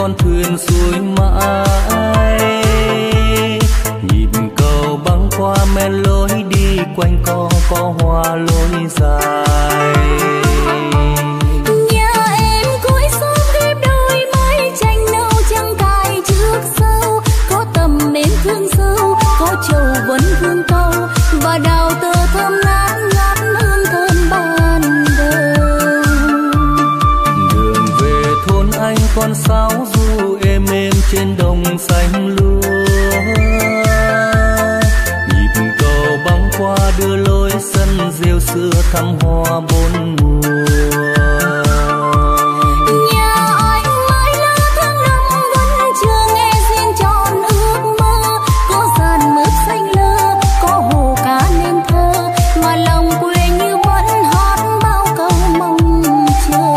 con thuyền xuôi mãi. Nhịp cầu băng qua men lối đi quanh co hoa lối dài. Nhà em cuối sớm ghép đôi mái tranh nâu trăng cài trước sau, có tầm mến thương sâu, có trầu vấn vương câu và đào tơ thơm ngát ngát hương thơm ban đầu. Đường về thôn anh con sáo du êm êm trên đồng xanh lúa. Nhịp cầu băng qua đưa lối sân rêu xưa thăm hoa bốn mùa. Nhà anh mãi lá tháng năm vẫn chưa nghe duyên tròn ước mơ, có dàn mướp xanh lơ, có hồ cá nên thơ, mà lòng quê như vẫn hót bao câu mong chờ.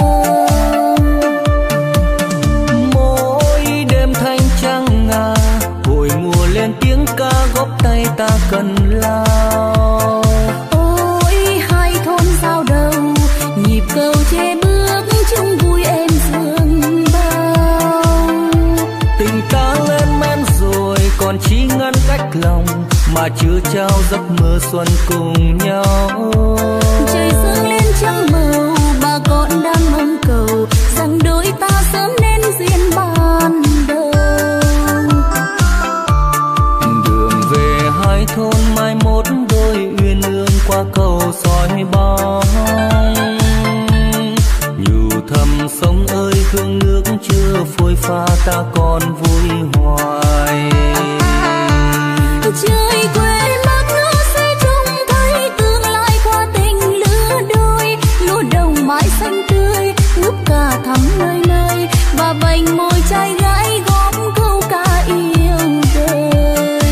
Mỗi đêm thanh trăng ngà, hồi mùa lên tiếng ca góp tay ta cần lao. Ôi hai thôn giao đầu, nhịp cầu che bước chung vui em dương bao. Tình ta lên men rồi còn chỉ ngăn cách lòng, mà chưa trao giấc mơ xuân cùng nhau. Trời dương lên trăng màu, bà con đang mong cầu rằng đôi ta sớm nên duyên ban đầu. Đường về hai thôn mai mốt đôi uyên ương qua cầu soi bóng. Nhủ thầm sông ơi hương nước chưa phôi pha ta còn vui hoài. Trời quê mắt ngỡ sẽ trông thấy tương lai qua tình lứa đôi, lúa đồng mãi xanh tươi ngút cả thắm nơi nơi, và vành môi trai gái góp câu ca yêu đời.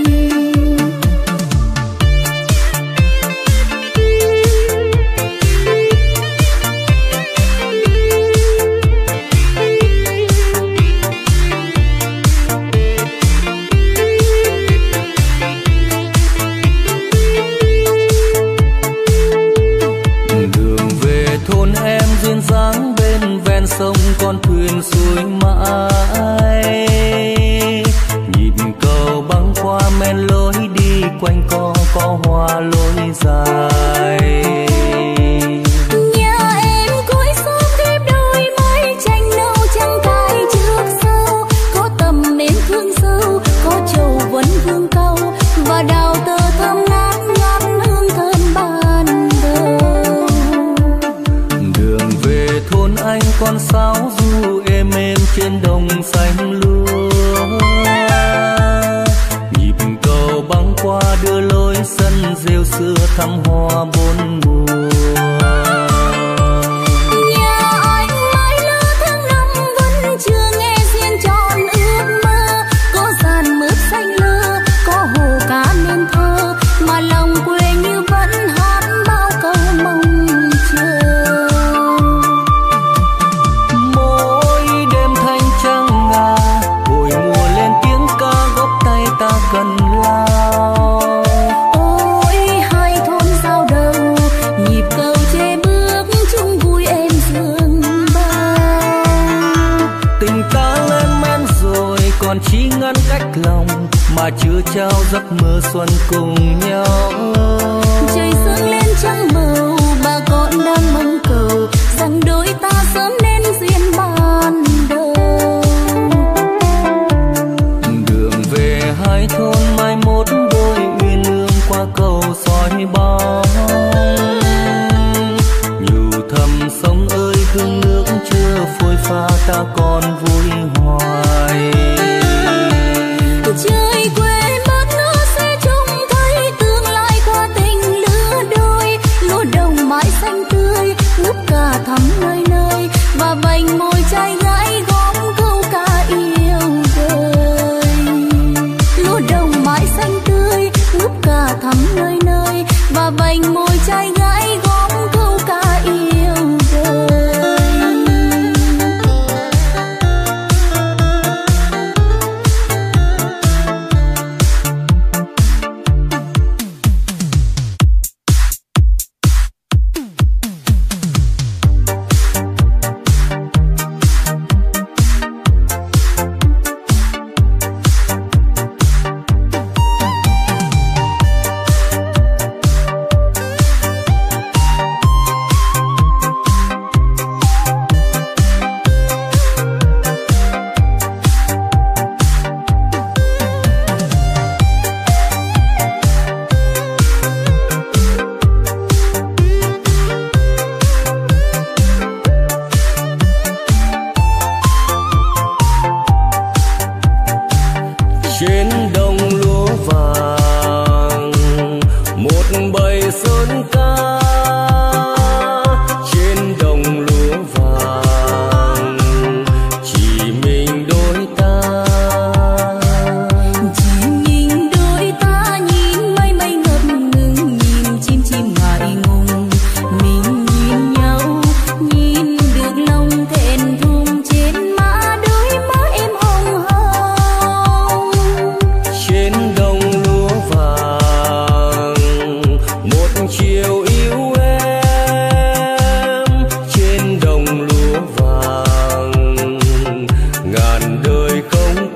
Đường về thôn em duyên dáng bên ven sông con thuyền xuôi mãi. Nhịp cầu băng qua men lối đi quanh co hoa lối dài. Nhà em cuối sớm ghép đôi mái tranh nâu trăng cài trước sau, có tầm mến thương sâu, có trầu vấn vương câu và đào tơ thơm ngát ngát hương thơm ban đầu. Đường về thôn anh con sáo du êm êm trên đồng xanh lúa. Nhịp cầu băng qua đưa lối sân rêu xưa thăm hoa bốn mùa. Nhà anh mãi lá tháng năm vẫn chưa nghe duyên tròn ước mơ, có dàn mướp xanh lơ, có hồ cá nên thơ, mà lòng quê như vẫn hót bao câu mong chờ. Mỗi đêm thanh trăng ngà, hồi mùa lên tiếng ca góp tay ta cần lao. Ôi hai thôn giao đầu, nhịp cầu che bước chung vui em dương bao. Tình ta lên men rồi còn chỉ ngăn cách lòng, mà chưa trao giấc mơ xuân cùng nhau. Trời dương lên trăng màu, bà con đang mong cầu rằng đôi ta sớm nên duyên ban đầu. Đường về hai thôn mai mốt đôi uyên ương qua cầu soi bóng. Nhủ thầm sông ơi hương nước chưa phôi pha ta còn vui hoài. Trời quê mắt ngỡ sẽ trông thấy tương lai qua tình lứa đôi, lúa đồng mãi xanh tươi ngút cả thắm nơi nơi, và vành môi trai gái góp câu ca yêu đời. Lúa đồng mãi xanh tươi ngút cả thắm nơi nơi, và vành môi trai gái góp câu ca yêu đời. một bầy sơn ca trên đồng lúa vàng, chỉ mình đôi ta. Chỉ mình đôi ta nhìn mây mây ngập ngừng, nhìn chim chim ngại ngùng. Mình nhìn nhau, nhìn được lòng thẹn thùng, trên má đôi má em hồng hồng. Trên đồng lúa vàng một chiều yêu em, trên đồng lúa vàng ngàn đời không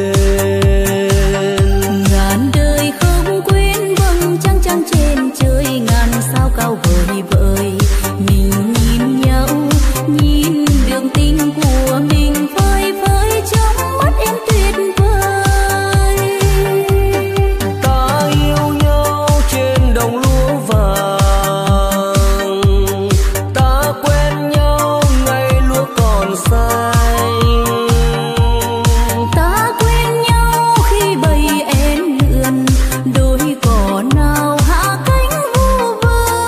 quên. Ngàn đời không quên, vầng trăng trăng trên trời, ngàn sao cao vời vợi. Mình nhìn nhau, nhìn đường tình của mình phơi phới trong mắt em tuyệt vời. Ta yêu nhau trên đồng lúa vàng, ta quen nhau ngày lúa còn xanh. Ta quen nhau khi bầy én lượn, đôi cỏ nào hạ cánh vu vơ.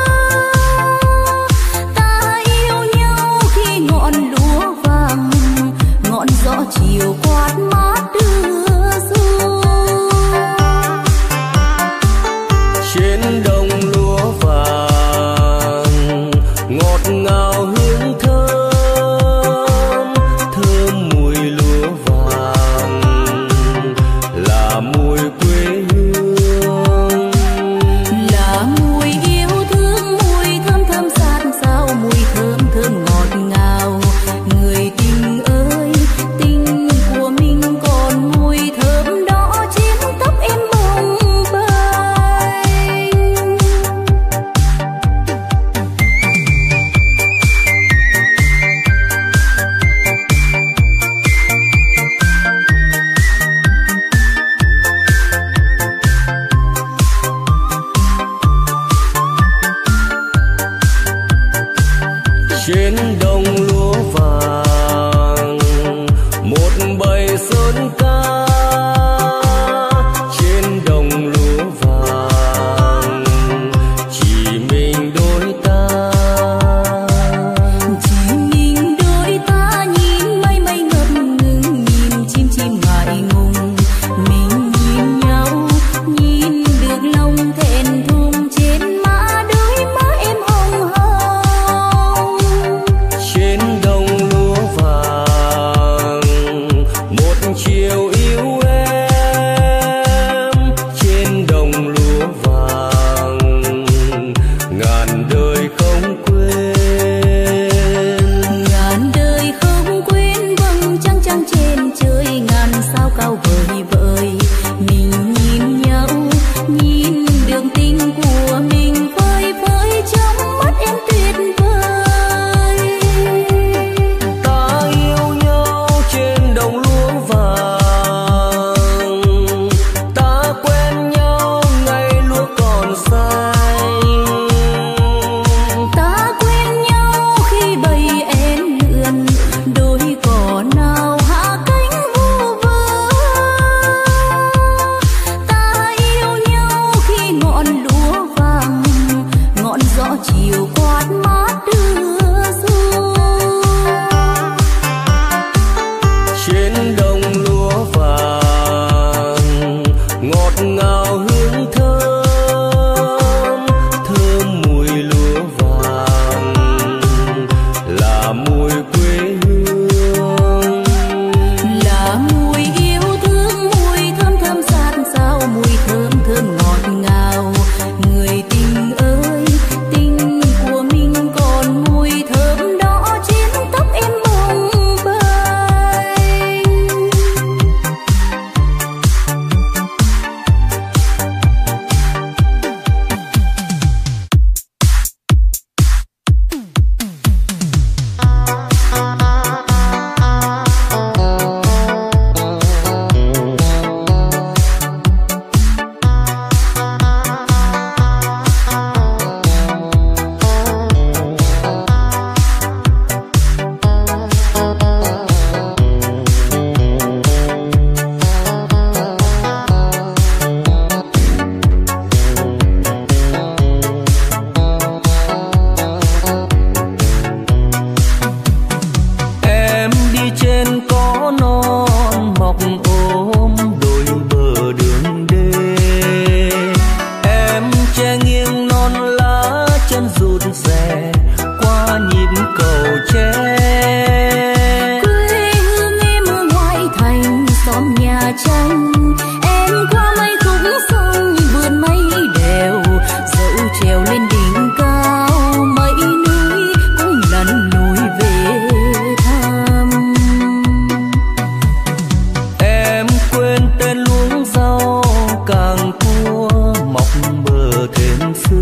Ta yêu nhau khi ngọn lúa vàng, ngọn gió chiều quát mát đưa ru. Trên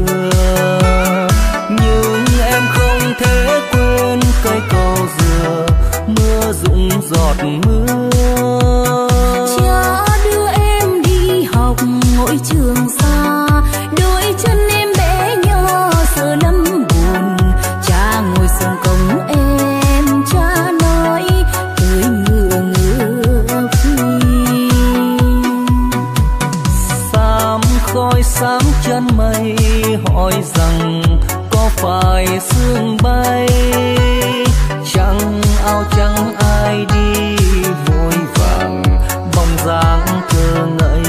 xưa, nhưng em không thể quên cây cầu dừa mưa rụng giọt mưa. Cha đưa em đi học ngôi trường xa, đôi chân em bé nhỏ giờ lắm buồn. Cha ngồi sông cổng em, cha nói cười ngựa ngựa phi. Xám khói xám chân mây hỏi rằng có phải sương bay, chẳng áo trắng ai đi vội vàng bóng dáng thơ ngây.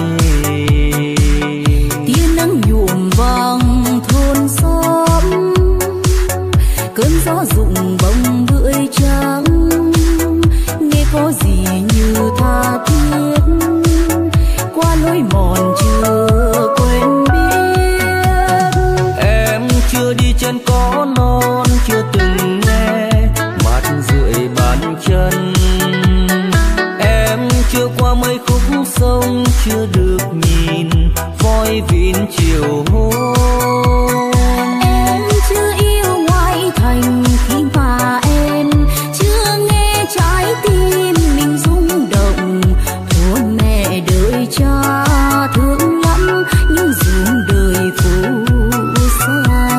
Tia nắng nhuộm vàng thôn xóm, cơn gió rụng bông bưởi trắng, nghe có gì như tha thiết qua lối mòn chưa quên biết. Em chưa đi chân có non, chưa từng nghe mát rượi bàn chân. Em chưa qua mấy khúc sông, chưa được nhìn voi vịn chiều hôm. Em chưa yêu ngoại thành khi mà em chưa nghe trái tim mình rung động. Thua mẹ đợi cha thương lắm, nhưng ruộng đời phù sa.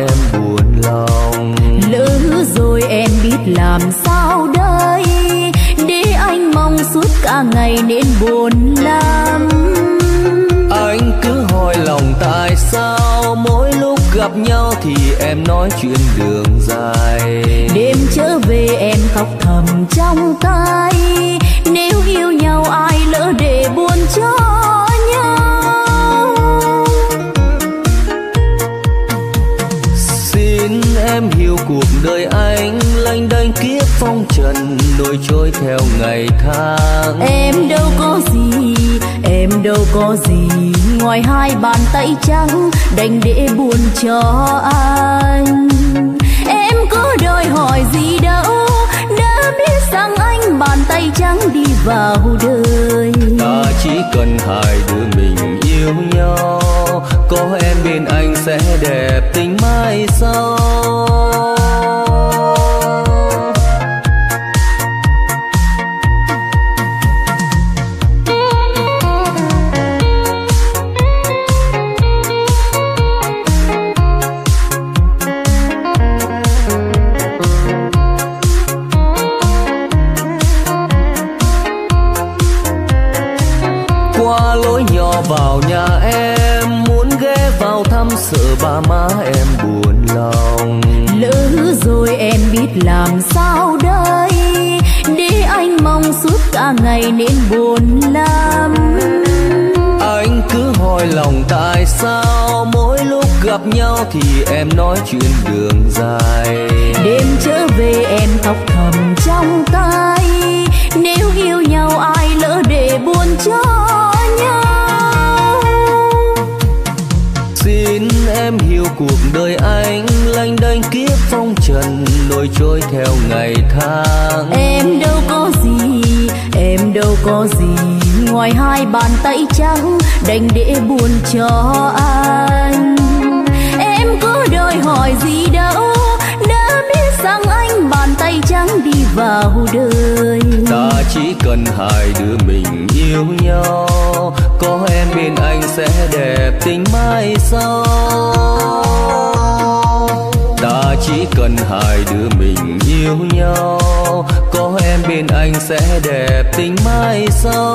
em buồn lòng. Lỡ rồi em biết làm sao đây, để anh mong suốt cả ngày nên buồn lắm. Anh cứ hỏi lòng tại sao mỗi lúc gặp nhau thì em nói chuyện đường dài. Đêm trở về em khóc thầm trong tay, nếu yêu nhau ai lỡ để buồn cho nhau. Xin em hiểu cuộc đời anh lênh đênh kiếp phong trần, nổi trôi theo ngày tháng. Em đâu có gì, em đâu có gì, ngoài hai bàn tay trắng đành để buồn cho anh. Em có đòi hỏi gì đâu, đã biết rằng anh bàn tay trắng đi vào đời. Ta chỉ cần hai đứa mình yêu nhau, có em bên anh sẽ đẹp tình mai sau. Qua lối nhỏ vào nhà em, muốn ghé vào thăm sợ ba má em buồn lòng. Lỡ rồi em biết làm sao đây, để anh mong suốt cả ngày nên buồn lắm. Anh cứ hỏi lòng tại sao mỗi lúc gặp nhau thì em nói chuyện đường dài. Đêm trở về em khóc thầm trong tay, nếu yêu nhau ai lỡ để buồn cho nhau. Xin em hiểu cuộc đời anh lênh đênh kiếp phong trần, nổi trôi theo ngày tháng. Em đâu có gì, em đâu có gì, ngoài hai bàn tay trắng đành để buồn cho anh. Em có đòi hỏi gì đâu, đã biết rằng anh bàn tay trắng đi vào đời. Ta chỉ cần hai đứa mình yêu nhau, có em bên anh sẽ đẹp tình mai sau. Ta chỉ cần hai đứa mình yêu nhau, có em bên anh sẽ đẹp tình mai sau.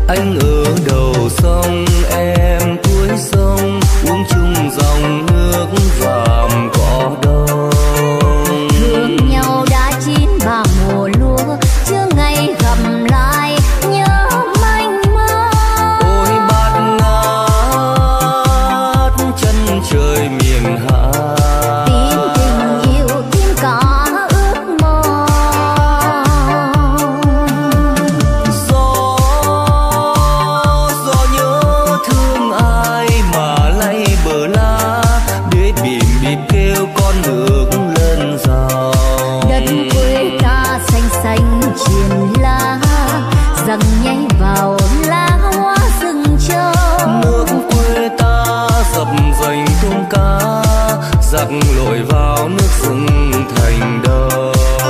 Anh ở đầu sông, em cuối sông, uống chung dòng nước vàm cỏ đông. Thương nhau đã chín ba mùa lúa, chưa ngày gặp lại nhớ manh mông. Ôi bát ngát chân trời miền Hạ, Tìm tình yêu tìm cả ước mơ. Gió nhớ thương ai mà lay bờ lá, để bìm bịp kêu con nước lên rào. Đất quê ta xanh xanh triền lá, rằng nháy vào lá hoa rừng trâu. Nước quê ta dập dành tôm cá, giặc lội vào nước rừng thành đông.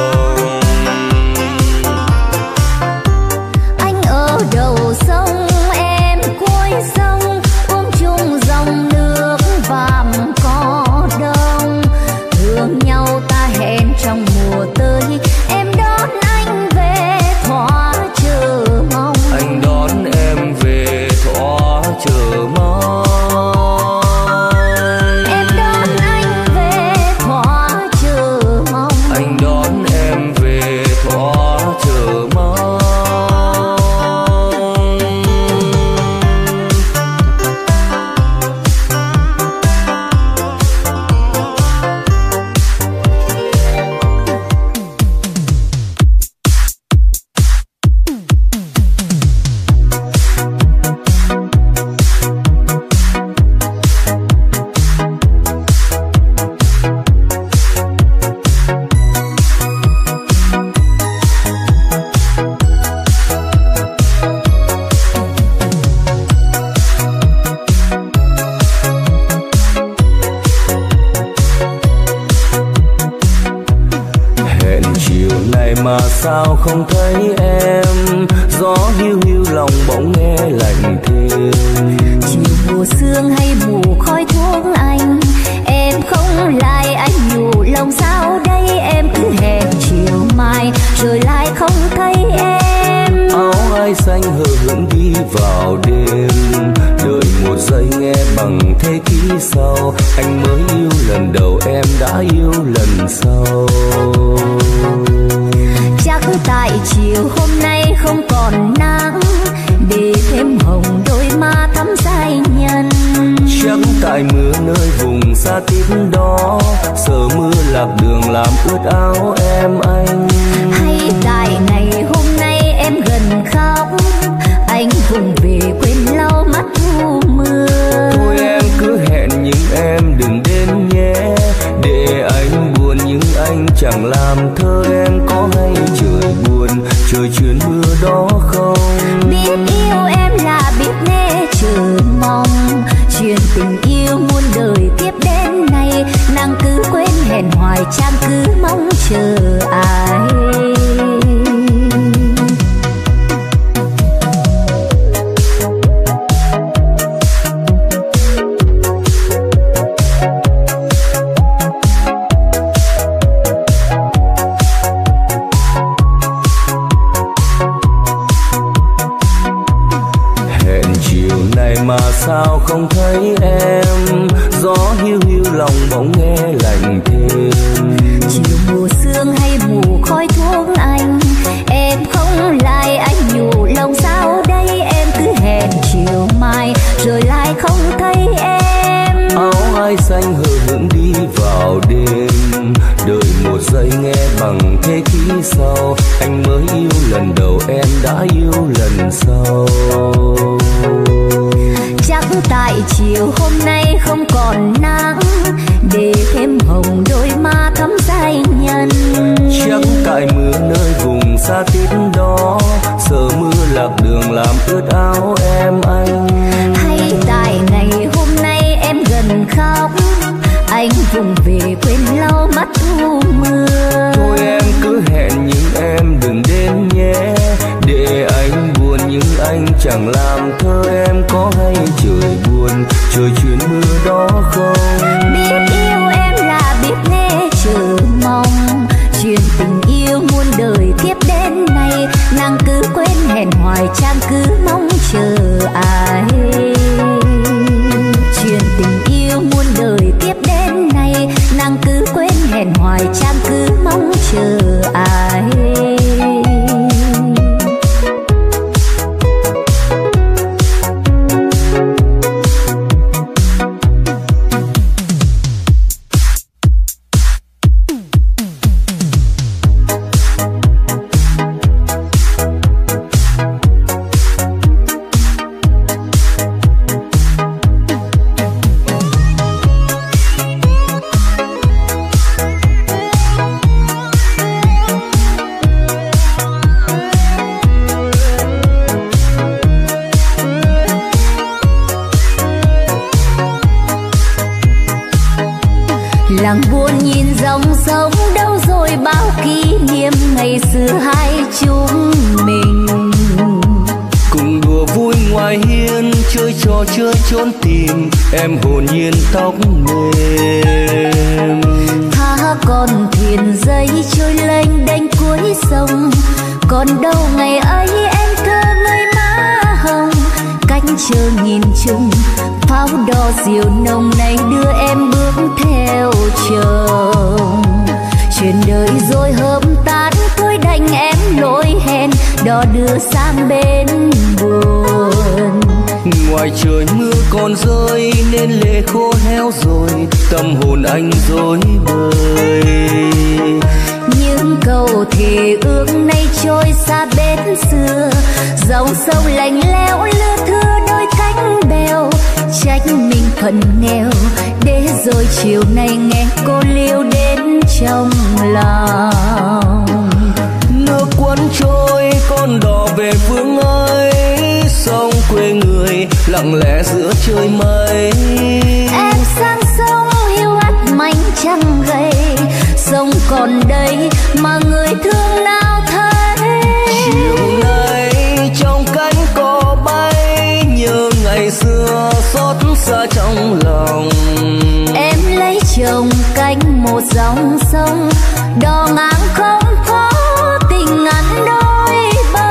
Anh ở đầu sông, em cuối sông, uống chung dòng nước vàm cỏ đông. Thương nhau ta hẹn trong mùa tới, em đón anh về thỏa chờ mong. Anh đón em về thỏa chờ mong. Em đón anh về thỏa chờ mong. Anh đón em về thỏa chờ mong. Hẹn chiều này mà sao không thấy em, gió hiu hiu lòng bỗng nghe lạnh thêm. Chiều mùa sương hay mù khói thuốc anh, em không lại anh nhủ lòng sao đây. Em cứ hẹn chiều mai rồi lại không thấy em. Áo ai xanh hờ hững đi vào đêm, đợi một giây nghe bằng thế kỷ sau. Anh mới yêu lần đầu, em đã yêu lần sau. Chắc tại chiều hôm nay không còn nắng, để thêm hồng đôi má thắm dài nhân. Chắc tại mưa nơi vùng xa tít đó, sợ mưa lạc đường làm ướt áo em anh. Hay tại ngày hôm nay em gần khóc, anh vùng về quên lau mắt thu mưa. Thôi em cứ hẹn nhưng em đừng đến nhé, để anh buồn nhưng anh chẳng làm thơ. Em có hay trời buồn, trời chuyển mưa đó không? Biết yêu em là biết nê chờ mong, chuyện tình yêu muôn đời tiếp đến nay. Nàng cứ quên hẹn hoài, chàng cứ mong chờ ai. Mà sao không thấy em, gió hiu hiu lòng bỗng nghe lạnh thêm. Chiều mùa sương hay mù khói thuốc anh, em không lại anh nhủ lòng sao đây. Em cứ hẹn chiều mai rồi lại không thấy em. Áo ai xanh hờ hững đi vào đêm, đợi một giây nghe bằng thế kỷ sau. Anh mới yêu lần đầu, em đã yêu lần sau. Chắc tại chiều hôm nay không còn nắng, để thêm hồng đôi má thắm dài nhân. Chắc tại mưa nơi vùng xa tít đó, sợ mưa lạc đường làm ướt áo em anh. Hay tại ngày hôm nay em gần khóc, anh vùng về quên lau mắt thu mưa. Thôi em cứ hẹn nhưng em đừng đến nhé, để anh buồn nhưng anh chẳng làm thơ. Em có hay trời buồn, trời chuyển mưa đó không? Biết yêu em là biết nghe chờ mong, chuyện tình yêu muôn đời tiếp đến nay. Nàng cứ quên hẹn hoài, chàng cứ mong chờ. Làng buồn nhìn dòng sông, đâu rồi bao kỷ niệm ngày xưa hai chúng mình. Cùng đùa vui ngoài hiên, chơi trò chơi trốn tìm, em hồn nhiên tóc mềm. Tha con thuyền dây trôi lênh đênh cuối sông, còn đâu ngày ấy em thơ ngây má hồng. Cánh chờ nhìn chung, pháo đỏ diều nồng này đưa em bước theo chồng. Chuyện đời rồi hôm tàn, thôi đành em lỗi hẹn, đò đưa sang bên buồn. Ngoài trời mưa còn rơi nên lệ khô héo rồi, tâm hồn anh rối bời. Những câu thề ước nay trôi xa bến xưa, dòng sông lạnh lẽo lưa thưa đôi cánh bèo. Trách mình phận nghèo, để rồi chiều nay nghe cô liêu đến trong lòng. Nước cuốn trôi con đò về phương ấy, sông quê người lặng lẽ giữa trời mây. Em sang sông hiu hắt mảnh trăng gầy, sông còn đây mà người thương nào thấy. Chiều nay trong cánh cò bay, nhớ ngày xưa xót xa trong lòng. Em lấy chồng cạnh một dòng sông, đò ngang không có tình ngắn đôi bờ.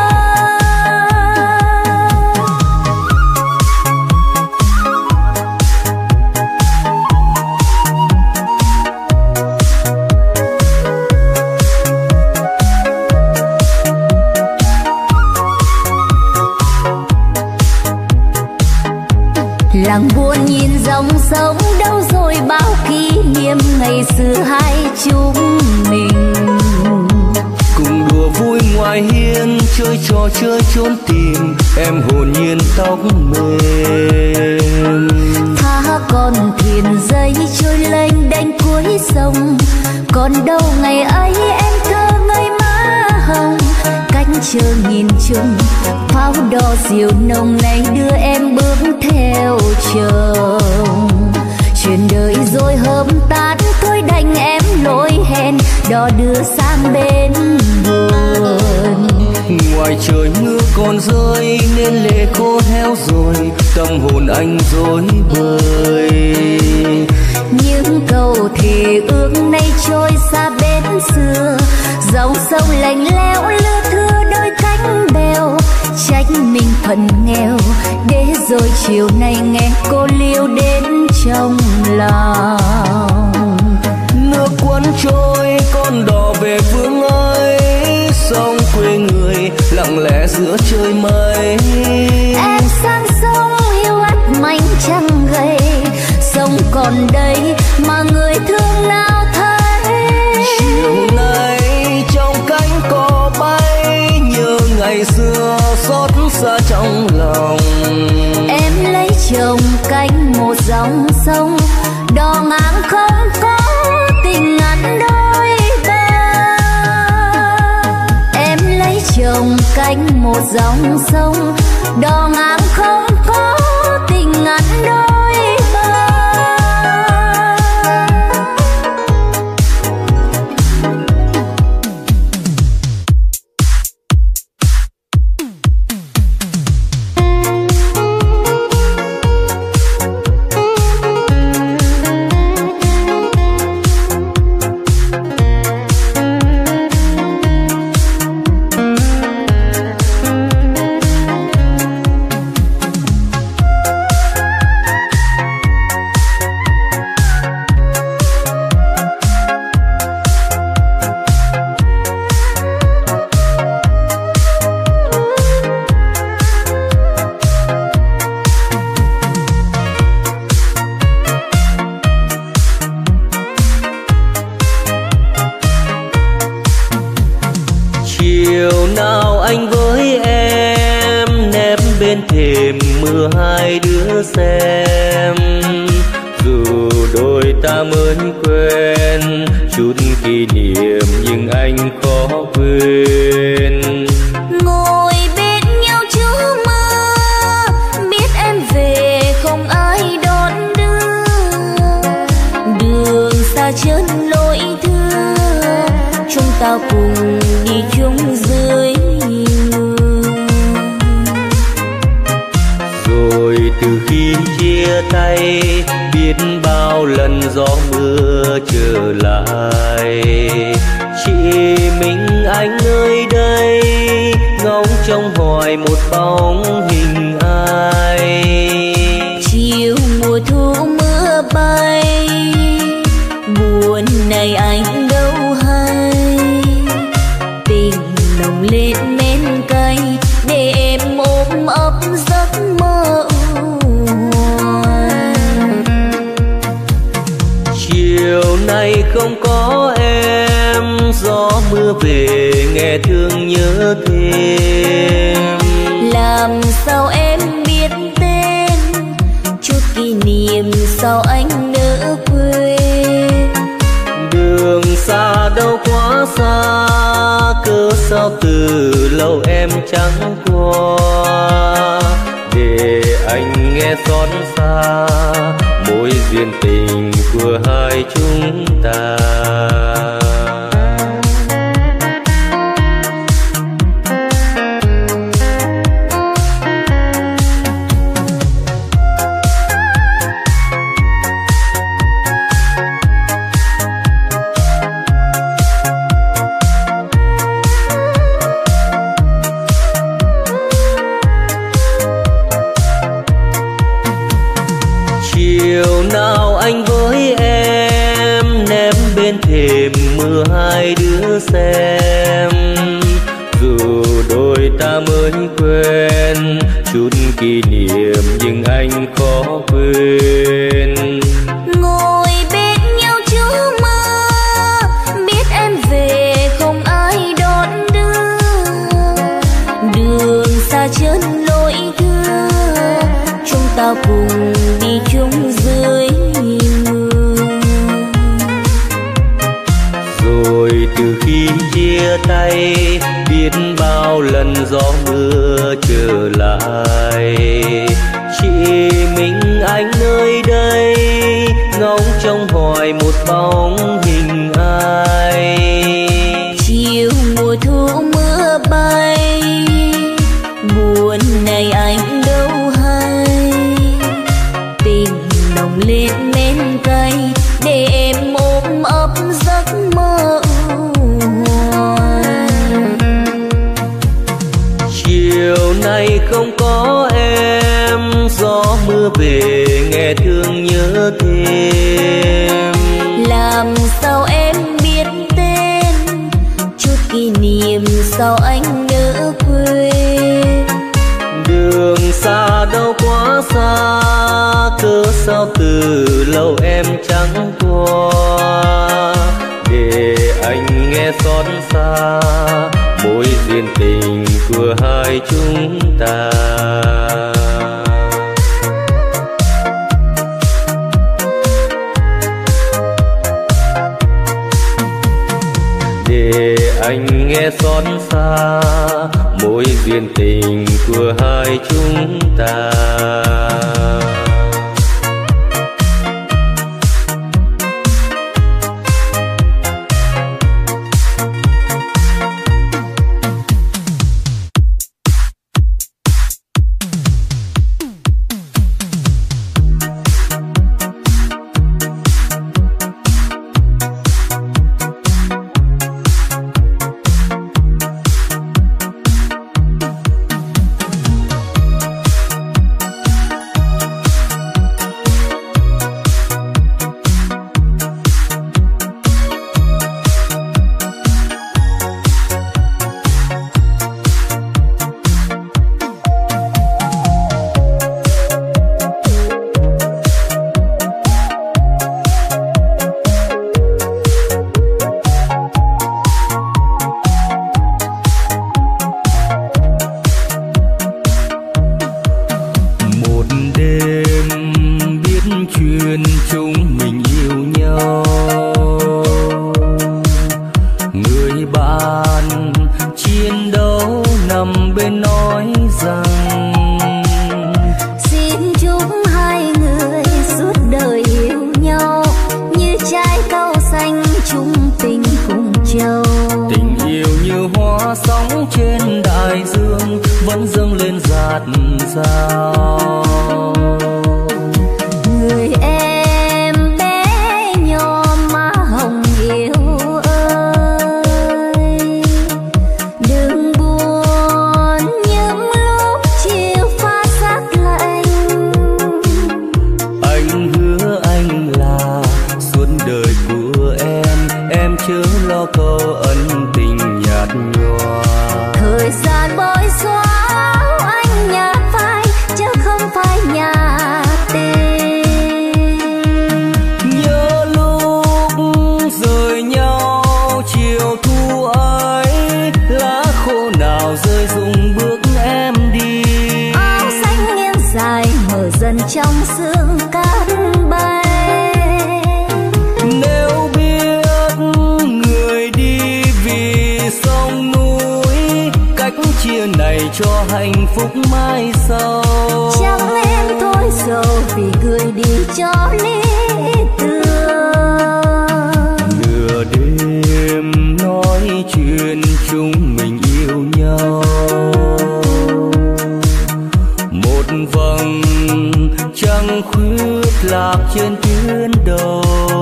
Làng buồn nhìn dòng sông, đâu rồi bao kỷ niệm ngày xưa hai chúng mình. Cùng đùa vui ngoài hiên, chơi trò chơi trốn tìm, em hồn nhiên tóc mềm. Tha con thuyền dây trôi lênh đênh cuối sông, còn đâu ngày ấy em thơ ngây má hồng. Cánh chờ nhìn chung, pháo đỏ diều nồng này đưa em bước theo chồng. Chuyện đời rồi hôm tàn, thôi đành em lỗi hẹn, đò đưa sang bên buồn. Ngoài trời mưa còn rơi nên lệ khô héo rồi, tâm hồn anh rối bời. Những câu thề ước nay trôi xa bến xưa, dòng sông lạnh lẽo lưa thưa đôi cánh bèo. Trách mình phận nghèo, để rồi chiều nay nghe cô liêu đến trong lòng. Nước cuốn trôi con đò về phương ấy, sông quê người lặng lẽ giữa trời mây. Em sang sông hiu hắt mảnh trăng gầy, sông còn đây mà người thương nào thấy. Chiều nay trong cánh cò bay, nhớ ngày xưa xót xa trong lòng. Em lấy chồng cạnh một dòng sông, đò ngang không có tình ngắn đôi bờ. Em lấy chồng cạnh một dòng sông, đò ngang không có tình ngắn đôi bờ. thềm mưa hai đứa xem. Dù đôi ta mới quen chút kỷ niệm nhưng anh khó quên. Ngồi bên nhau trú mơ, biết em về không ai đón đưa. Đường xa trời từ khi chia tay biết bao lần gió mưa trở lại, chỉ mình anh nơi đây ngóng trông hoài một bóng hình ai. Chiều mùa thu mưa bay, buồn này anh đâu hay, tình nồng lên men cay để em ôm ấp giấc mơ hoài. Chiều nay không có em, gió mưa về nghe thương nhớ thêm. Làm sao em biết tên, chút kỷ niệm sao anh nỡ quên. Đường xa đâu quá xa, cớ sao từ lâu em chẳng qua. Để anh nghe xót xa mối duyên tình của hai chúng ta. Chiều nào anh với em ném bên thềm mưa hai đứa xem, dù đôi ta mới quen chút kỷ niệm nhưng anh khó quên. Ngồi bên nhau chưa mơ, biết em về không ai đón đưa, đường xa chân lối thưa chúng ta cùng đi chung dưới mưa. Rồi từ khi chia tay biết bao lần gió mưa trở lại, chỉ mình anh nơi đây ngóng trông hoài một bóng hình ai. Chiều mùa thu mưa bay, buồn này anh đâu hay, tình nồng lên men cay để em ôm ấp giấc mơ hoài. Chiều nay không có em, gió mưa về nghe thương nhớ thêm. Làm sao em biết tên, chút kỷ niệm sao anh nỡ quên. Đường xa đâu quá xa, cớ sao từ lâu em chẳng qua. Để anh nghe xót xa mối duyên tình của hai chúng ta. Để anh nghe xót xa mối duyên tình của hai chúng ta. sóng trên đại dương vẫn dâng lên dạt dào. dần trong sương cát bay. Nếu biết người đi vì sông núi, cách chia này cho hạnh phúc mai sau. Chẳng em thôi sầu vì người đi cho lý tưởng. Nửa đêm nói chuyện chúng mình yêu nhau, một vầng trăng khuyết lạc trên tuyến đầu.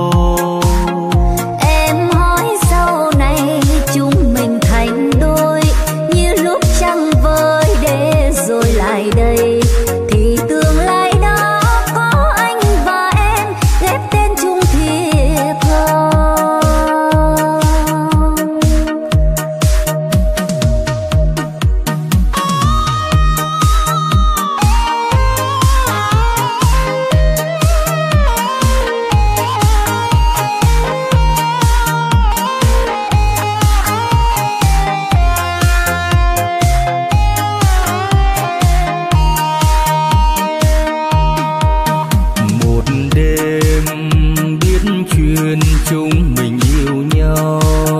Em hỏi sau này chúng mình thành đôi, như lúc trăng với để rồi lại đây, thì tương lai đó có anh và em ghép tên chung thiệp hồng. Chúng mình yêu nhau,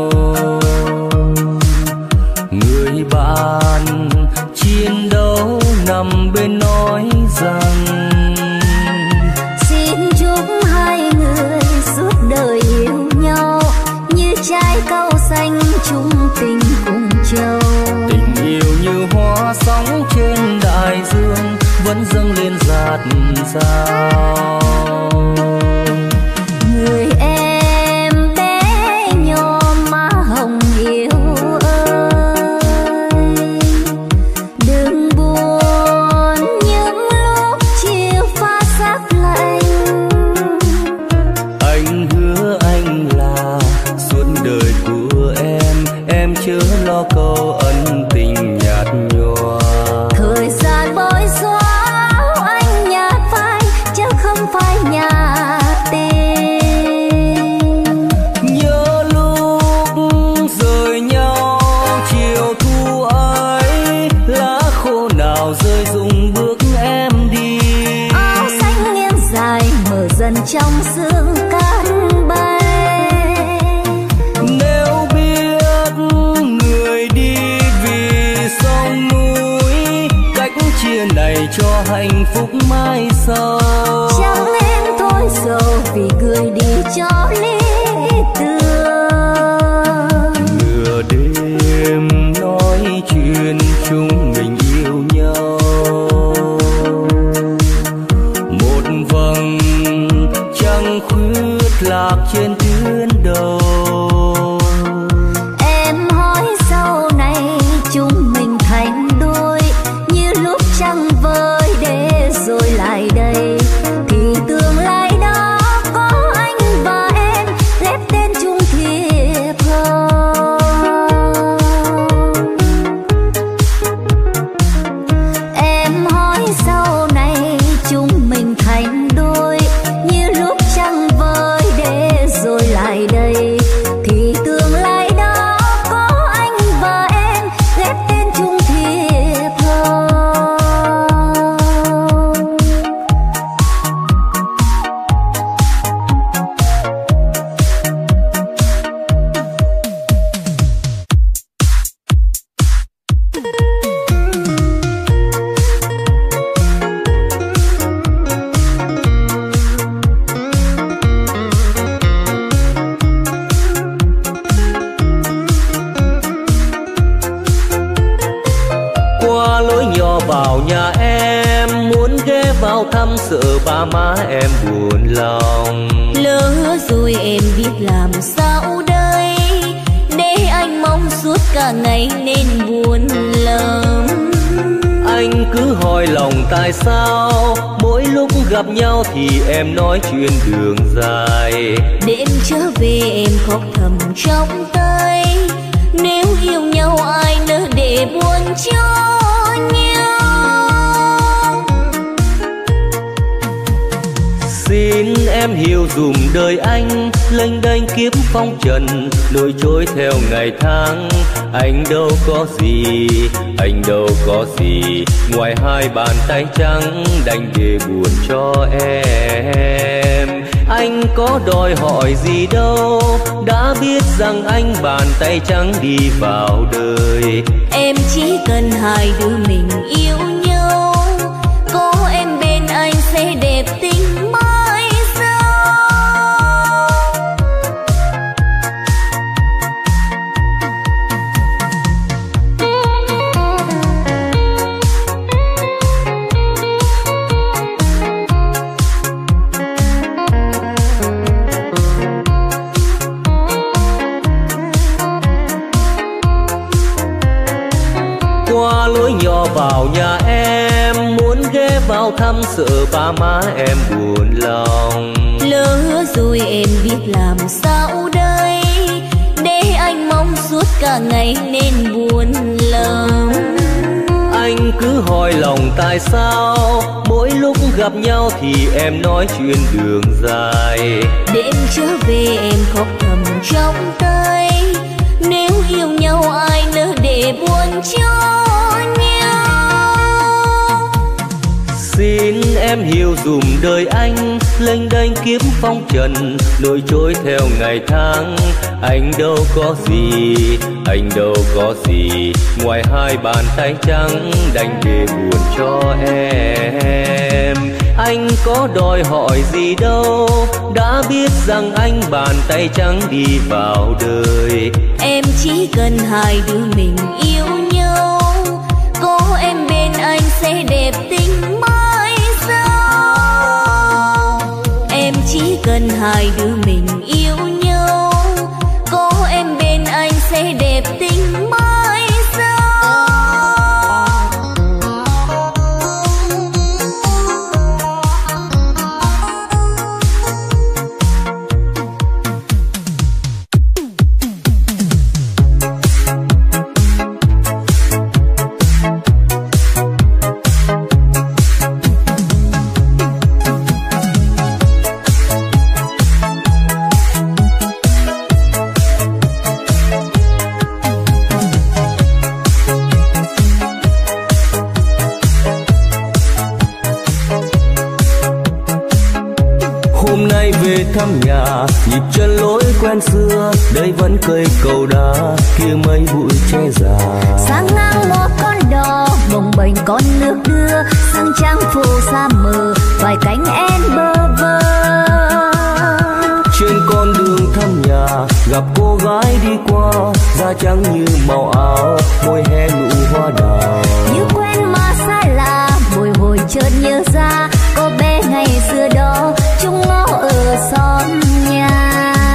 người bạn chiến đấu nằm bên nói rằng xin chúc hai người suốt đời yêu nhau, như trái cau xanh chung tình cùng châu. Tình yêu như hoa sóng trên đại dương vẫn dâng lên dạt dào. Người em bé nhỏ má hồng yêu ơi, đừng buồn những lúc chiều pha sắc lạnh. Anh hứa anh là suốt đời của em chớ lo câu ân tình nhạt nhòa. Thời gian bối xóa anh nhạt phai chứ không phải nhạt tình. Nhớ lúc rời nhau chiều thu ấy, lá khô nào rơi rụng bước em đi. Áo xanh nghiêng dài mở dần trong sương cát bay. Nếu biết người đi vì sông núi, cách chia này cho hạnh phúc mai sau. Chẳng em thôi sầu vì người đi cho lý tưởng. Nửa đêm nói chuyện chúng mình yêu nhau, một vầng trăng khuyết lạc trên tuyến đầu. Em hỏi sau này chúng mình thành đôi, như lúc trăng với để rồi lại đây, thì tương lai đó có anh và em ghép tên chung thiệp hồng. Em hỏi sau này chúng mình thành đôi, như lúc trăng với để rồi lại đây, thì tương lai đó có anh và em ghép tên chung thiệp hồng. Qua lối nhỏ vào nhà em, muốn ghé vào thăm sợ ba má em buồn lòng. Lỡ rồi em biết làm sao đây, để anh mong suốt cả ngày nên buồn lòng. Anh cứ hỏi lòng tại sao mỗi lúc gặp nhau thì em nói chuyện đường dài. Đêm trở về em khóc thầm trong tay, nếu yêu nhau ai nỡ để buồn cho nhau. Xin em hiểu dùm đời anh, lênh đênh kiếp phong trần, nổi trôi theo ngày tháng. Anh đâu có gì anh đâu có gì ngoài hai bàn tay trắng đành để buồn cho em. Anh có đòi hỏi gì đâu, đã biết rằng anh bàn tay trắng đi vào đời. Em chỉ cần hai đứa mình yêu nhau, có em bên anh sẽ đẹp tình mãi sau. Qua lối nhỏ vào nhà em, muốn ghé vào thăm sợ ba má em buồn lòng. Lỡ rồi em biết làm sao đây, để anh mong suốt cả ngày nên buồn lòng. Anh cứ hỏi lòng tại sao mỗi lúc gặp nhau thì em nói chuyện đường dài. Đêm trở về em khóc thầm trong tay, nếu yêu nhau ai nỡ để buồn cho nhau. Xin em hiểu dùm đời anh, lênh đênh kiếp phong trần nổi trôi theo ngày tháng. Anh đâu có gì, anh đâu có gì ngoài hai bàn tay trắng đành để buồn cho em. Anh có đòi hỏi gì đâu, đã biết rằng anh bàn tay trắng đi vào đời. Em chỉ cần hai đứa mình yêu nhau, có em bên anh sẽ đẹp tình mãi sau. Em chỉ cần hai đứa mình yêu nhau, có em bên anh sẽ đẹp tình mãi sau. Thăm nhà nhịp chân lối quen xưa, đây vẫn cây cầu đá kia mấy bụi tre già. Sáng ngang một con đò bồng bềnh con nước đưa, sương trắng phủ xa mờ vài cánh én bơ vơ. Trên con đường thăm nhà gặp cô gái đi qua, da trắng như màu áo, môi hé nụ hoa đào. Như quen mà xa lạ, bồi hồi chợt nhớ ra cô bé ngày xưa đó chung ngõ ở xóm nhà.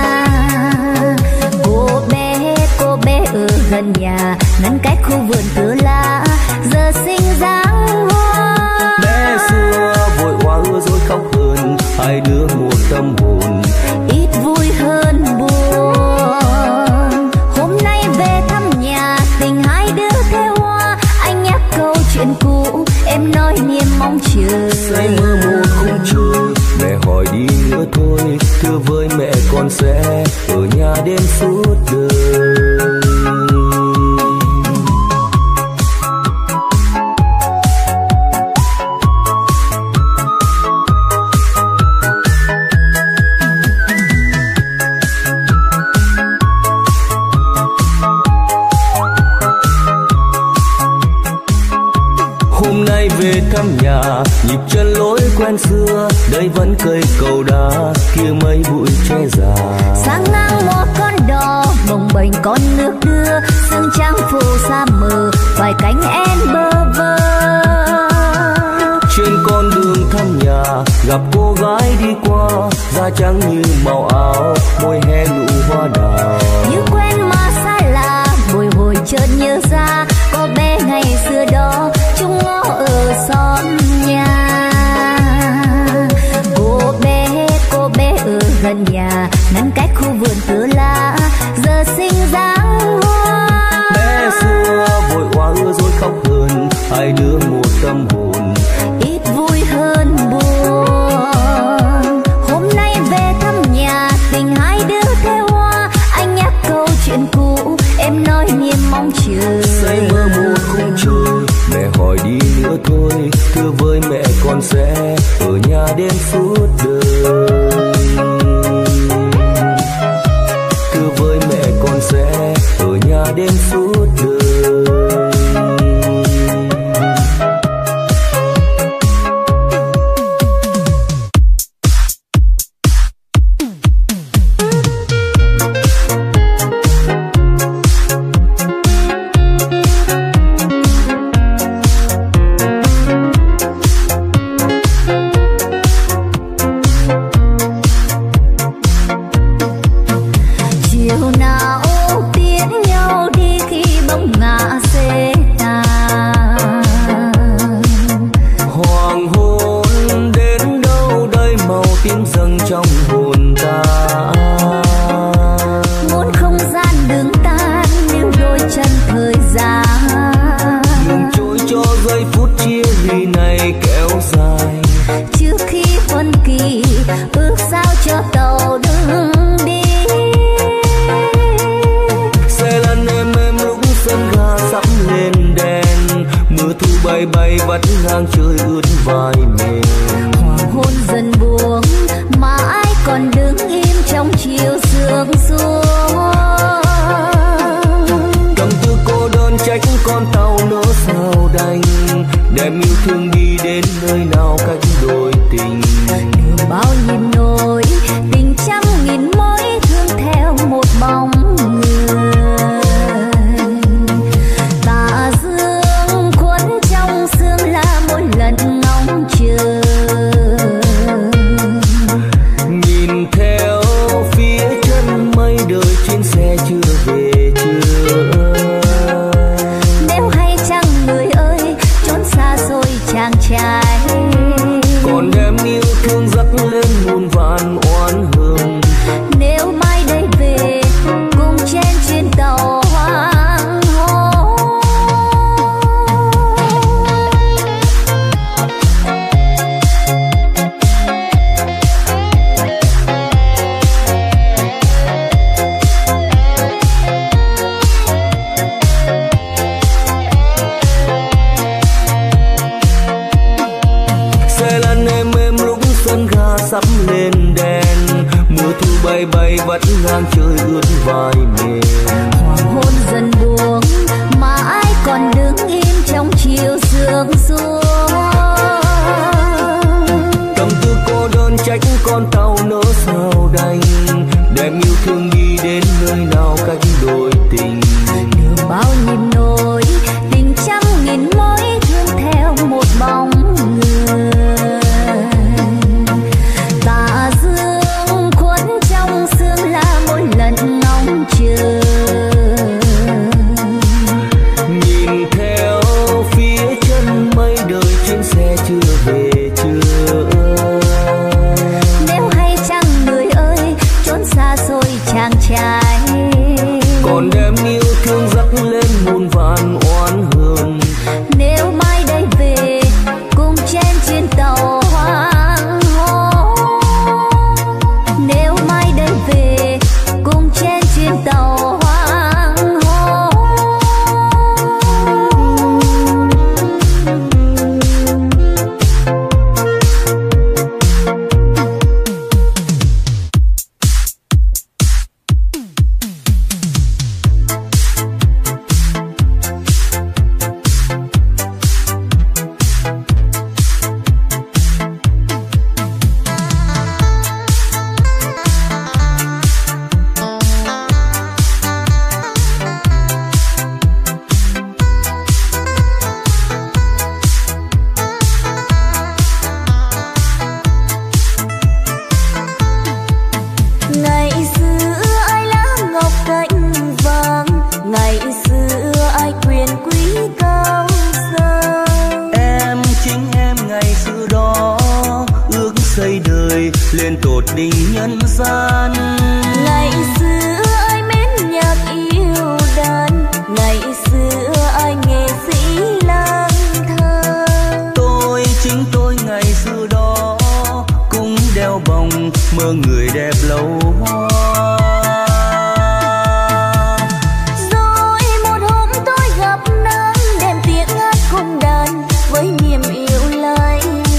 Cô bé ở gần nhà, ngăn cách khu vườn tứa lá, giờ sinh dáng hoa. Bé xưa vội hoa ưa rồi khóc hơn, hai đứa một tâm hồn ít vui hơn buồn. Hôm nay về thăm nhà, tình hai đứa theo hoa, anh nhắc câu chuyện cũ, em nói niềm mong chờ. say mơ một khung trời, mẹ hỏi đi nữa thôi, thưa với mẹ con sẽ ở nhà đêm suốt đời. Về thăm nhà nhịp chân lối quen xưa, đây vẫn cây cầu đá kia mấy bụi tre già. Sáng ngang một con đò bồng bềnh con nước đưa, sương trắng phủ xa mờ vài cánh én bơ vơ. Trên con đường thăm nhà gặp cô gái đi qua, da trắng như màu áo, môi hé nụ hoa đào. Như quen mà xa lạ, bồi hồi chợt nhớ ra cô bé ngày xưa đó chung ngõ ở xóm nhà. Cô bé ở gần nhà, ngăn cách khu vườn tứa lá, giờ sinh dáng hoa. Bé xưa vội hoa ưa rồi khóc hơn, hai đứa một tâm hồn ít vui hơn buồn. Hôm nay về thăm nhà, tình hai đứa theo hoa, anh nhắc mẹ con sẽ ở nhà đến suốt đời. Thưa với mẹ con sẽ ở nhà đến suốt đời. lên tột đỉnh nhân gian. Ngày xưa ai mến nhạc yêu đàn, ngày xưa ai nghệ sĩ lang thang. Chính tôi ngày xưa đó cũng đeo vòng mơ người đẹp lâu hoa. Rồi một hôm tôi gặp nàng, đem tiếng hát cùng đàn với niềm yêu lay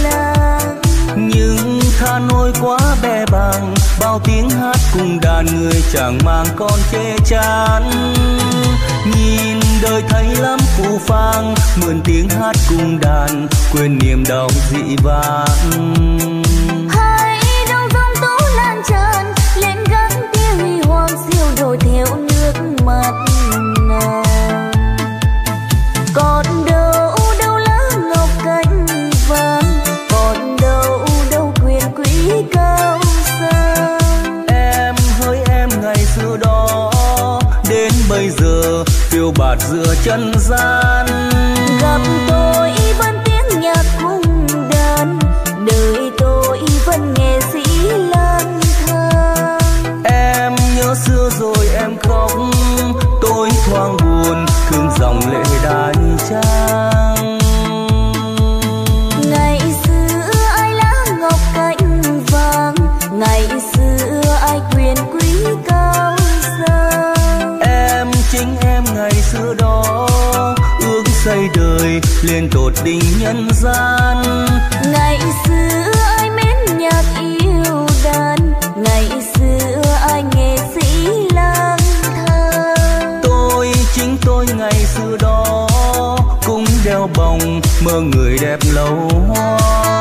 bao tiếng hát cùng đàn người chẳng mang con chê chán. Nhìn đời thấy lắm phù phang, mượn tiếng hát cùng đàn quên niềm đau dị vãng. Hãy đâu giông tố lan tràn lên gắn tiếng huy hoàng siêu đổi theo nước mắt nàng. Còn đâu đâu lá ngọc cánh vàng, còn đâu đâu quyền quý cao sang. Em hỡi em ngày xưa đó, đến bây giờ phiêu bạt giữa chân gian. Gặp tôi vẫn tiếng nhạc cung đàn, đời tôi vẫn nghệ sĩ lang thang. Em nhớ xưa rồi em khóc, tôi thoáng buồn thương dòng lệ đài trang. Ngày xưa ai lá ngọc cánh vàng, ngày xưa ai quyền quý cao sang. Em chính em ngày xưa đó, ước xây đời lên tột đỉnh nhân gian. Ngày xưa ai mến nhạc yêu đàn, ngày xưa ai nghệ sĩ lang thang. Tôi chính tôi ngày xưa đó, cũng đeo bồng mơ người đẹp lâu hoa.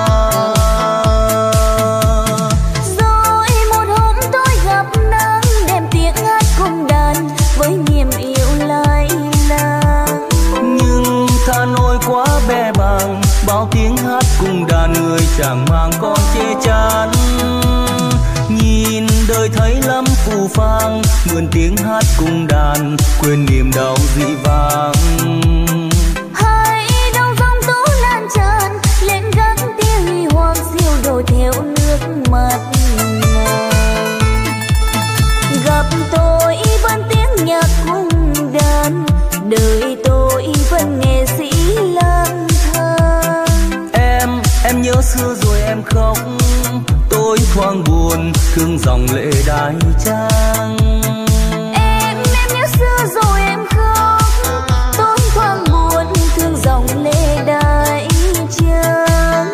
Rồi một hôm tôi gặp nàng, đem tiếng hát cùng đàn với niềm yêu lai lang. Nhưng tha nỗi quá bè bàng, bao tiếng hát cùng đàn người chẳng mang con chê chán. Nhìn đời thấy lắm phù phang, mượn tiếng hát cùng đàn quên niềm đau dị vãng. Hãy đâu giông tố lan tràn lên gắn tiếng huy hoàng siêu đổi theo nước mắt nàng. Gặp tôi vẫn tiếng nhạc cung đàn, đời tôi vẫn nghệ sĩ lang thang. Em nhớ xưa rồi em khóc, tôi thoáng buồn thương dòng lệ đài trang. Em nhớ xưa rồi em khóc, tôi thoáng buồn thương dòng lệ đài trang.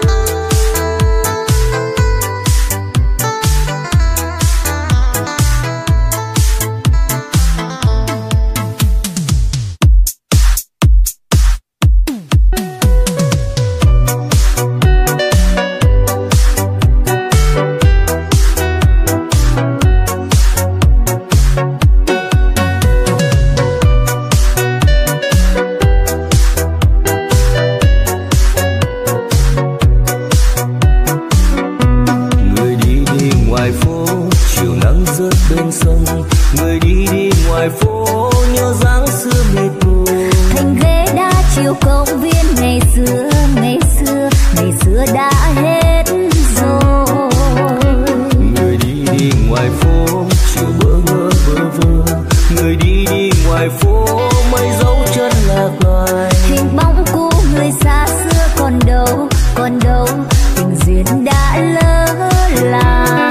Bên sông người đi đi ngoài phố, nhớ dáng xưa mệt mỏi. Thành ghế đá chiều công viên ngày xưa, ngày xưa, ngày xưa đã hết rồi. Người đi đi ngoài phố chiều bỡ ngỡ vơ vơ, người đi đi ngoài phố mấy dấu chân lạc loài. Hình bóng cũ người xa xưa còn đâu, còn đâu tình duyên đã lỡ làng.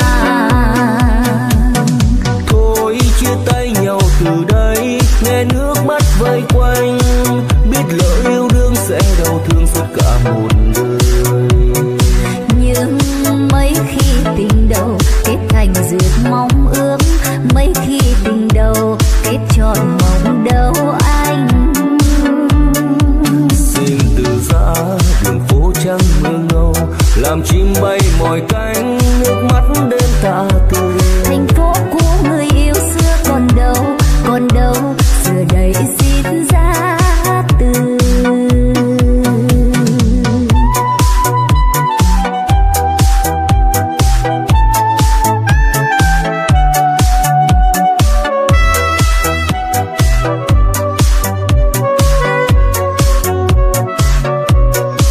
Chia tay nhau từ đây, nghe nước mắt vây quanh, biết lỡ yêu đương sẽ đau thương suốt cả một đời. Nhưng mấy khi tình đầu kết thành duyệt mong ước, mấy khi tình đầu kết trọn mộng đâu anh. Xin từ giã đường phố trắng mưa ngâu, làm chim bay mỏi cánh, nước mắt đêm tạ từ. Thành phố của người yêu xưa còn đâu, còn đâu giờ đây xin ra từ.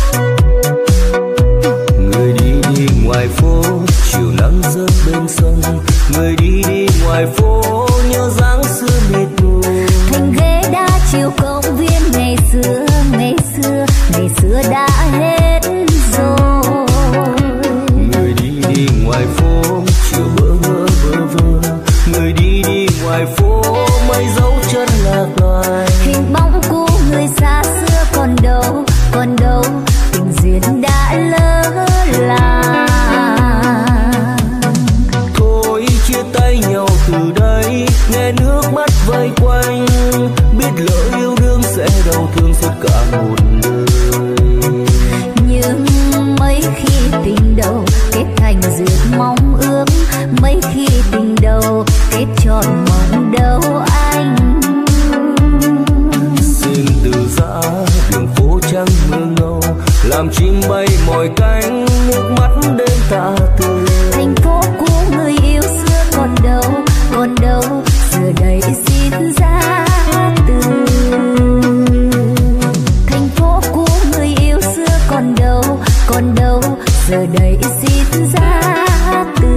Người đi đi ngoài phố chiều nắng rớt bên sông, cánh nước mắt đêm tạ từ. Thành phố của người yêu xưa còn đâu giờ đây xin ra từ. Thành phố của người yêu xưa còn đâu giờ đây xin ra từ.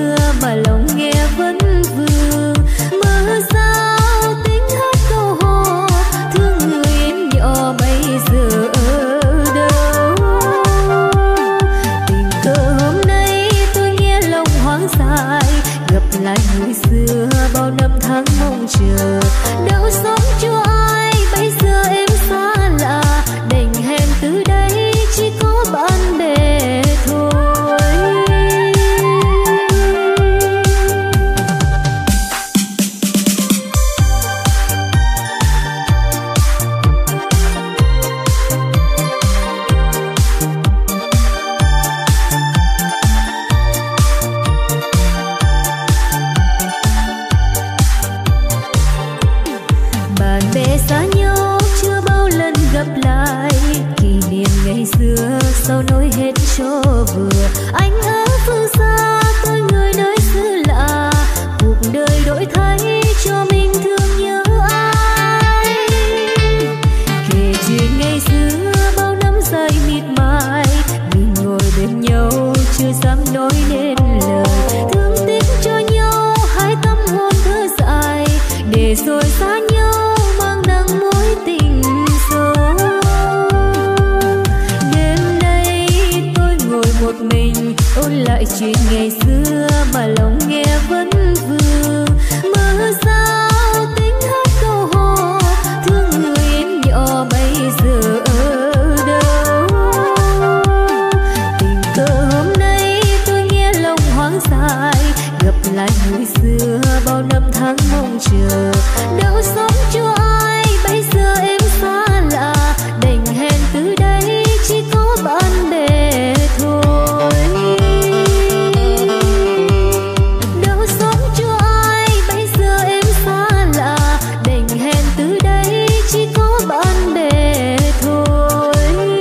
xưa mà lòng nghe vẫn vương. Mơ sao tiếng hát câu hò, thương người em nhỏ bây giờ ở đâu. Tình cờ hôm nay tôi nghe lòng hoang dại, gặp lại người xưa bao năm tháng mong chờ. Đâu sống cho ai bây giờ em xa lạ, đành hẹn từ đây chỉ có bạn bè thôi. Bạn bè xa nhau chưa bao lần gặp lại, kỷ niệm ngày xưa sao nói hết cho vừa. Anh ở phương xa, tôi người nơi xứ lạ, cuộc đời đổi thay cho mình thương nhớ ai. Kể chuyện ngày xưa bao năm dài miệt mài, mình ngồi bên nhau chưa dám nói nên lời. Thương tiếc cho nhau hai tâm hồn thơ dại, để rồi xa nhau mang nắng mối tình sâu. Đêm nay tôi ngồi một mình ôn lại chuyện ngày xưa mà lòng nghe vẫn vương. Mơ sao tiếng hát câu hò, thương người em nhỏ bây giờ ở đâu. Tình cờ hôm nay tôi nghe lòng hoang dại, gặp lại người xưa bao năm tháng mong chờ. Đâu sống cho ai bây giờ em xa lạ, đành hẹn từ đây chỉ có bạn bè thôi. Đâu sống cho ai bây giờ em xa lạ, đành hẹn từ đây chỉ có bạn bè thôi.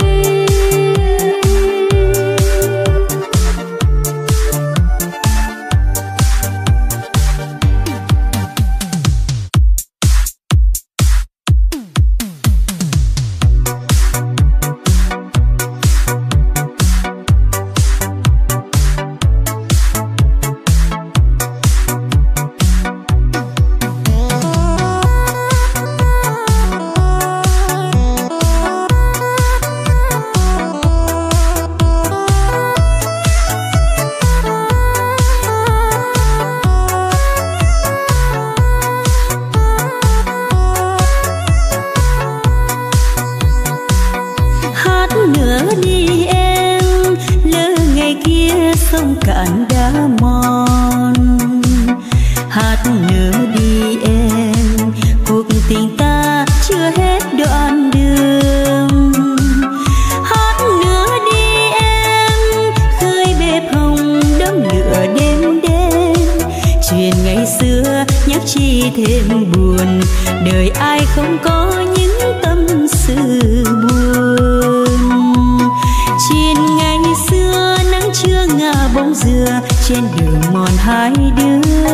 Sông cạn đã mòn, hát nữa đi em, cuộc tình ta chưa hết đoạn đường. Hát nữa đi em, khơi bếp hồng đống lửa đêm đêm. Chuyện ngày xưa nhắc chi thêm buồn, đời ai không có những tâm sự buồn. Chuyện ngày xưa nắng trưa ngả bóng dừa trên đường mòn hai đứa.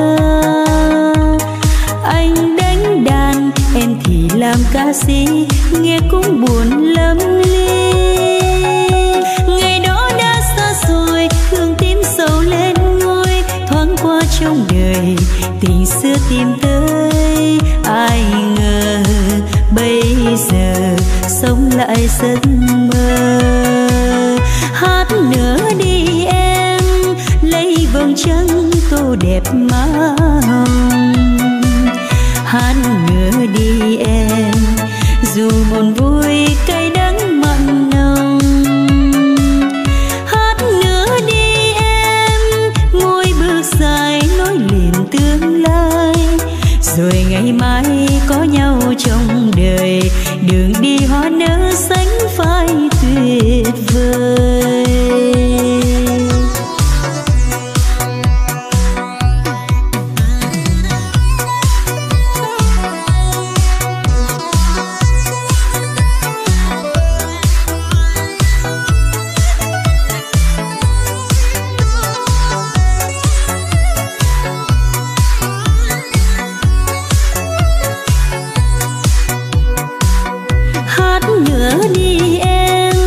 Anh đánh đàn em thì làm ca sĩ, nghe cũng buồn lắm ly. Ngày đó đã xa rồi, thương tim sầu lên ngôi, thoáng qua trong đời tình xưa tìm tới. Ai ngờ bây giờ sống lại giấc mơ. Hát nữa đi em, lấy vầng trăng tô đẹp má hồng. Hát nữa đi em, dù buồn vui cay đắng mặn nồng. Hát nữa đi em, ngồi bước dài nói liền tương lai. Rồi ngày mai có nhau trong đời, đường đi hoa nở xanh phai tuyệt vời.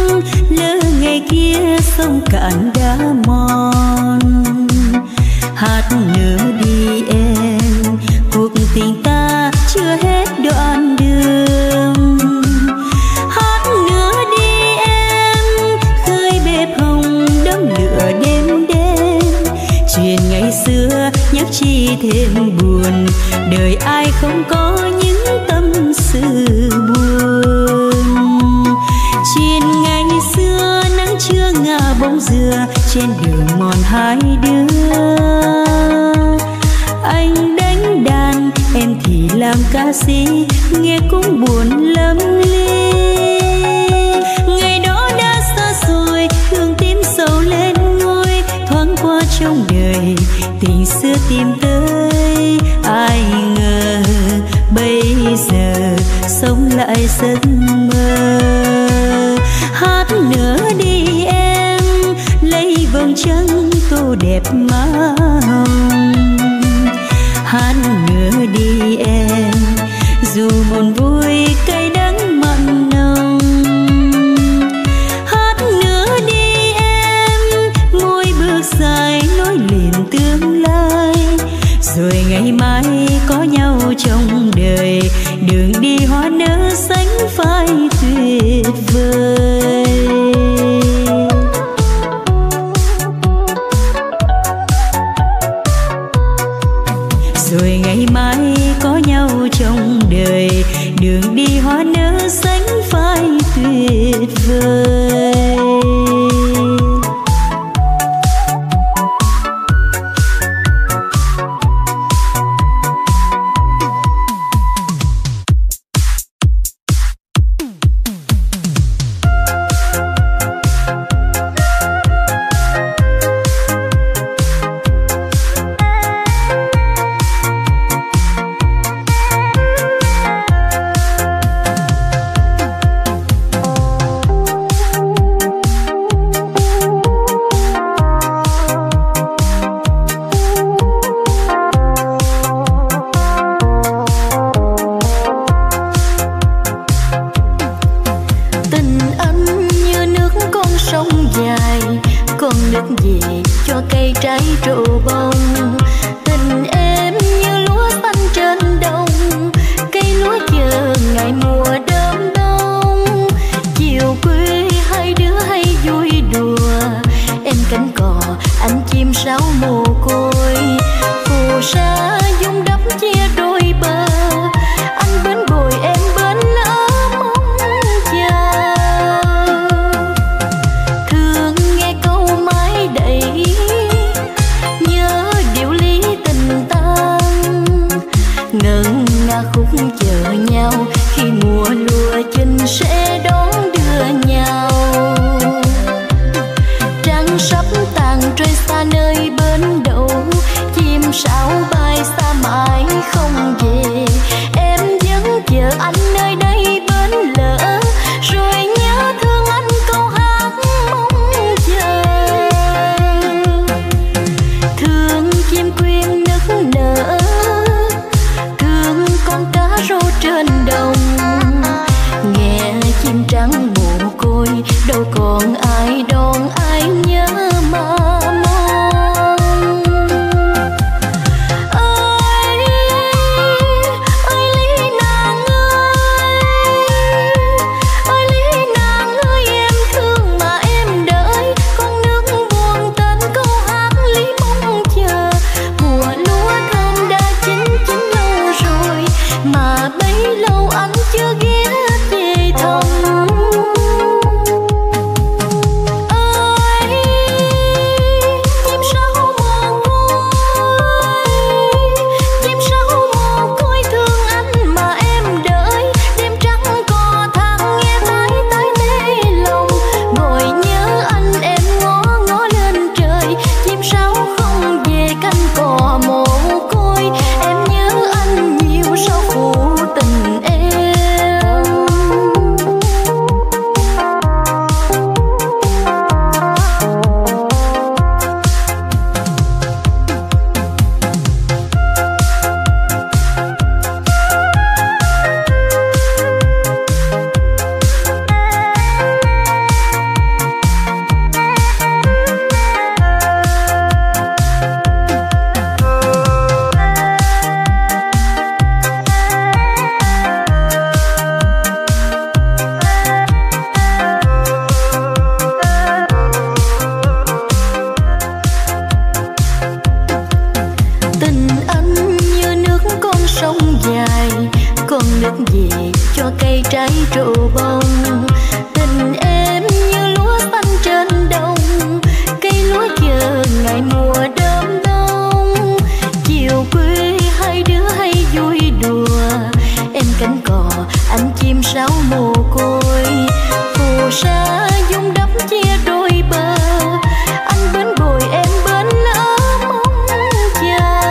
sông cạn đã mòn. hát nữa đi em, cuộc tình ta chưa hết đoạn đường. Hát nữa đi em, khơi bếp hồng đống lửa đêm đêm. Chuyện ngày xưa nhắc chi thêm buồn, đời ai không có những tâm sự buồn. Chuyện ngày xưa nắng chưa ngả bóng dừa trên đường mòn hai đứa. Anh đánh đàn em thì làm ca sĩ, nghe cũng buồn lắm ly. Ngày đó đã xa rồi, thương tim sầu lên ngôi, thoáng qua trong đời tình xưa tìm tới. Ai ngờ bây giờ sống lại giấc mơ. Hát nữa đi em, lấy vầng trăng tô đẹp má hồng. Hát nữa đi em, dù buồn vui cay đắng mặn nồng. Hát nữa đi em, môi bước dài nối liền tương lai. Rồi ngày mai có nhau trong đời, đường đi hoa nở xanh phai tuyệt vời. Rồi ngày mai có nhau trong đời, đường đi hoa nở xanh phai tuyệt vời. sông dài, con nước về cho cây trái trổ bông. Tình em như lúa xanh trên đồng, cây lúa chờ ngày mùa đơm đông. Chiều quê hai đứa hay vui đùa, em cánh cò anh chim sáo mồ côi. Phù sa dung đắp chia đôi bờ, anh bến bồi em bến lỡ mong chờ.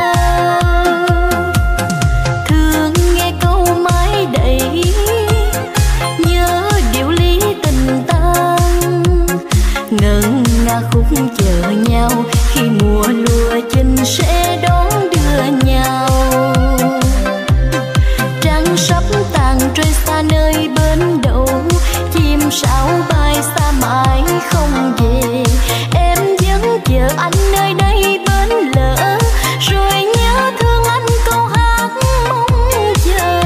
Thương nghe câu mái đầy, nhớ điệu lý tình tan. Ngân nga khúc chờ nhau, khi mùa lúa chín sẽ đón đưa nhau. Trăng sắp tàn rơi xa nơi bến đậu, chim sáo bay xa mãi không về. Em vẫn chờ anh nơi đây bến lỡ, rồi nhớ thương anh câu hát mong chờ.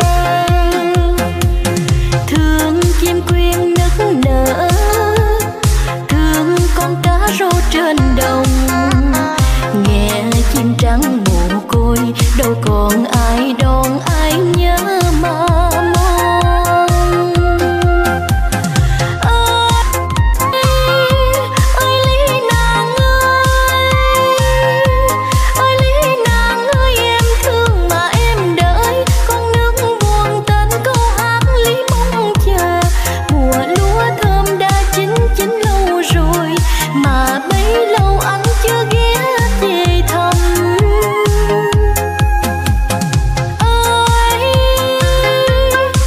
Thương chim quyên nức nở, thương con cá rô trên đồng. Nghe chim trắng mồ côi, đâu còn ai đón ai nhớ mà mong. Ơi lý nàng ơi, ơi lý nàng ơi, em thương mà em đợi. Con nước buồn tên câu hát lý mong chờ. Mùa lúa thơm đã chín chín lâu rồi, mà bấy lâu anh chưa ghé về thăm. Ơi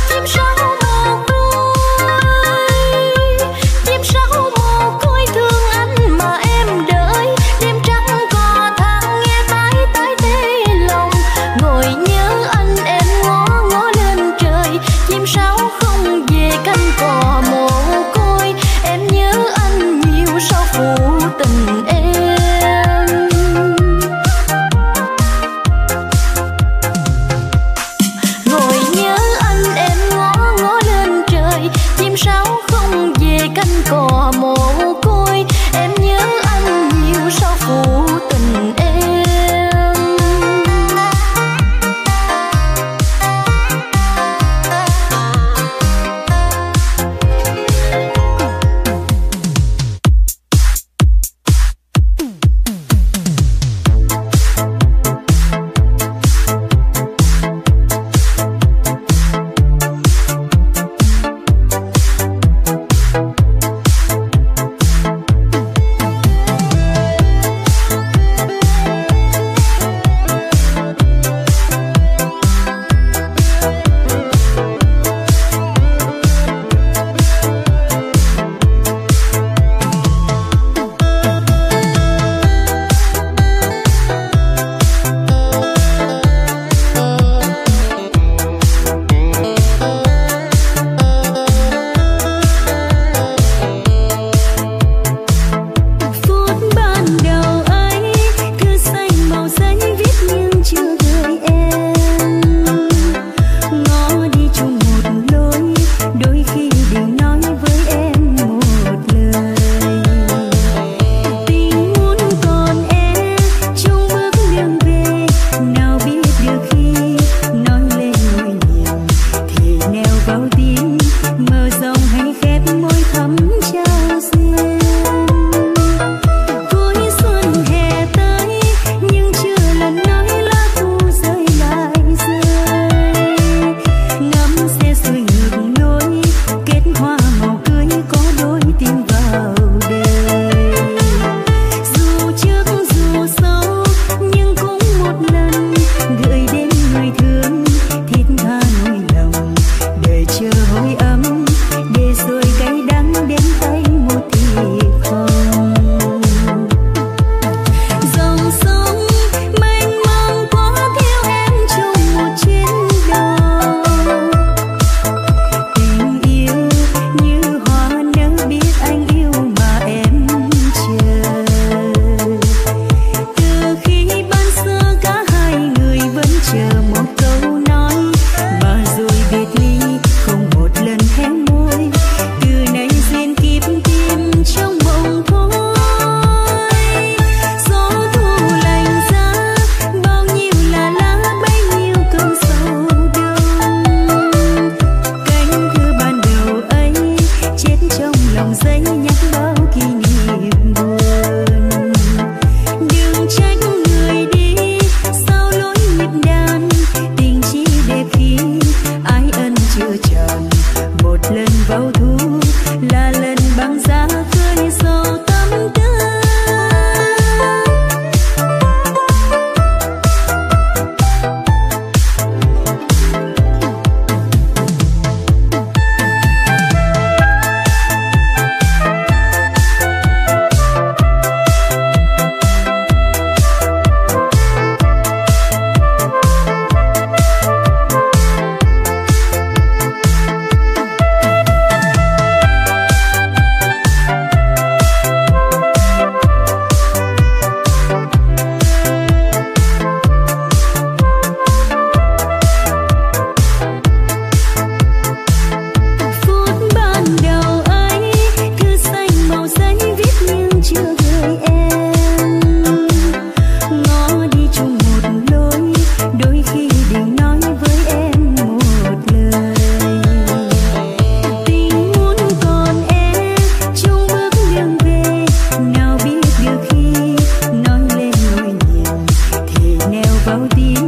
vào tim